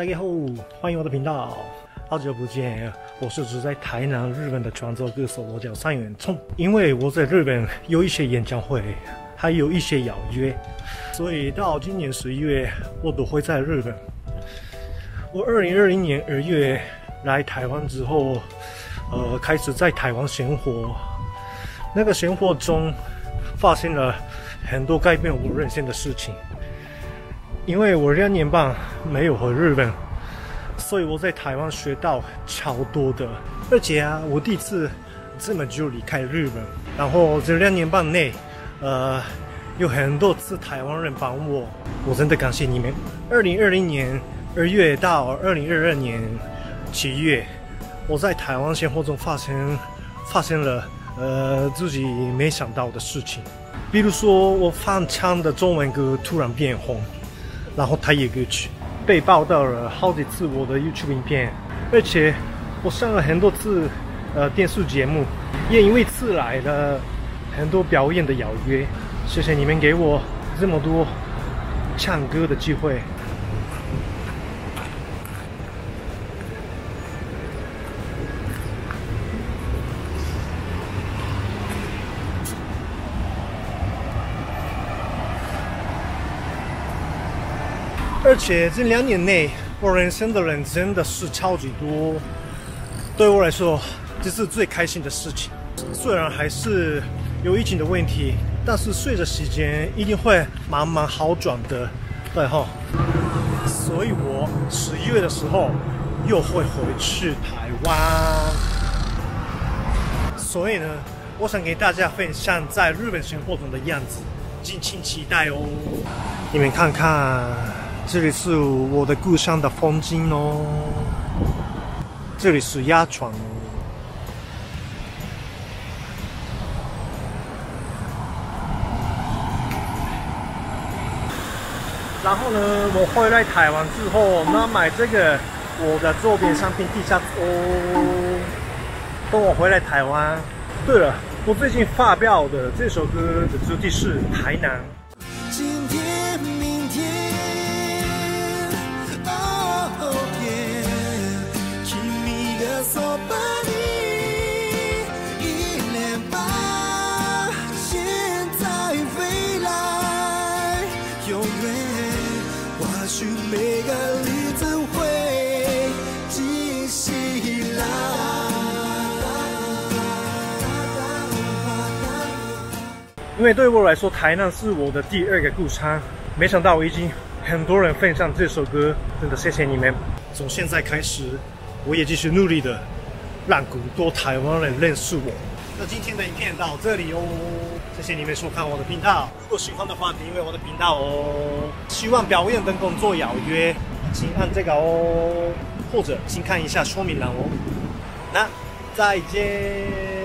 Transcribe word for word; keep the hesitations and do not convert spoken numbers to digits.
大家好，欢迎我的频道。好久不见，我是住在台南日本的创作歌手，我叫三元聪。因为我在日本有一些演讲会，还有一些邀约，所以到今年十一月我都会在日本。我二零二零年二月来台湾之后，呃，开始在台湾生活。那个生活中发现了很多改变我人生的事情。因为我两年半没有回日本，所以我在台湾学到超多的。而且啊，我第一次这么久离开日本，然后这两年半内，呃，有很多次台湾人帮我，我真的感谢你们。二零二零年二月到二零二二年七月，我在台湾生活中发生发生了呃自己没想到的事情，比如说我翻唱的中文歌突然变红。然后台语歌曲被报道了好几次我的 YouTube 影片，而且我上了很多次呃电视节目，也因为此来了很多表演的邀约。谢谢你们给我这么多唱歌的机会。而且这两年内，我认识的人真的是超级多。对我来说，这是最开心的事情。虽然还是有疫情的问题，但是随着时间一定会慢慢好转的，对哈。所以我十一月的时候又会回去台湾。所以呢，我想给大家分享在日本生活中的样子，敬请期待哦。你们看看。这里是我的故乡的风景哦，这里是鸭川哦。然后呢，我回来台湾之后，那买这个我的周边商品 T 恤哦。等我回来台湾。对了，我最近发表的这首歌的主题是台南。今天，明天。そばにいれば现在未来永远或许每个日子会记起来。因为对我来说，台南是我的第二个故乡，没想到我已经很多人分享这首歌，真的谢谢你们。从现在开始我也继续努力的让更多台湾人认识我。那今天的影片到这里哦，谢谢你们收看我的频道。如果喜欢的话，订阅我的频道哦。希望表演等工作邀约，请按这个哦，或者请看一下说明栏哦。那再见。